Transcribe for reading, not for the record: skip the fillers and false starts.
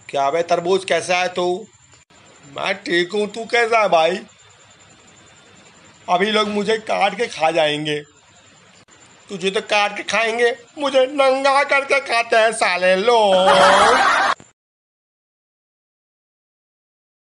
क्या बे तरबूज, कैसा है तू? मैं ठीक हूँ, तू कैसा है भाई? अभी लोग मुझे काट के खा जाएंगे। तुझे तो काट के खाएंगे, मुझे नंगा करके खाते हैं साले लोग।